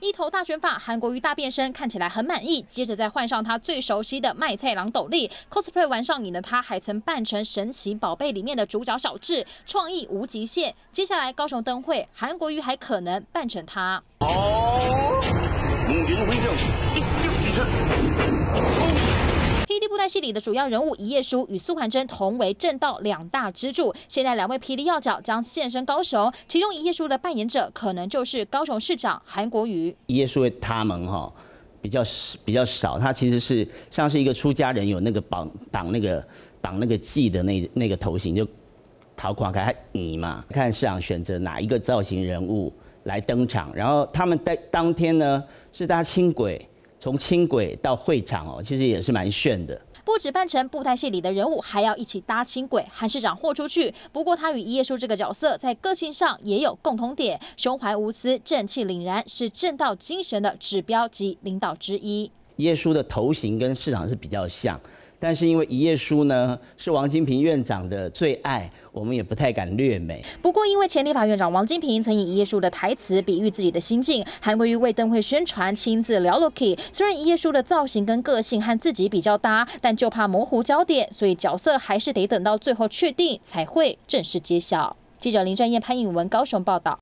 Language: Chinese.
一头大卷发，韩国瑜大变身，看起来很满意。接着再换上他最熟悉的卖菜郎斗笠 ，cosplay 玩上瘾的他，还曾扮成《神奇宝贝》里面的主角小智，创意无极限。接下来高雄灯会，韩国瑜还可能扮成他。霹雳布袋戏里的主要人物一页书与苏桓真同为正道2大支柱，现在2位霹雳要角将现身高雄，其中一页书的扮演者可能就是高雄市长韩国瑜。 一页书他们比较少，他其实是像是一个出家人，有那个绑那个髻的那个头型，就陶垮开你嘛，看市长选择哪一个造型人物来登场，然后他们在当天呢是搭轻轨。从轻轨到会场其实也是蛮炫的。 不止扮成布袋戏里的人物，还要一起搭轻轨，和市长豁出去。不过他与一页书这个角色在个性上也有共同点，胸怀无私、正气凛然，是正道精神的指标及领导之一。 一页书的头型跟市长是比较像。但是因为一页书呢是王金平院长的最爱，我们也不太敢略美。 不过因为前立法院长王金平曾以一页书的台词比喻自己的心境，韩国瑜为灯会宣传亲自聊 Loki。虽然一页书的造型跟个性和自己比较搭，但就怕模糊焦点，所以角色还是得等到最后确定才会正式揭晓。记者林正燕、潘颖文高雄报道。